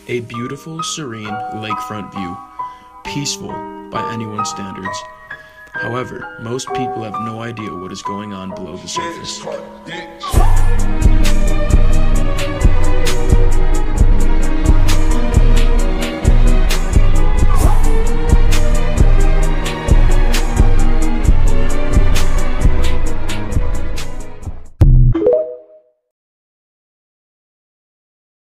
A beautiful, serene lakefront view, peaceful by anyone's standards. However, most people have no idea what is going on below the surface.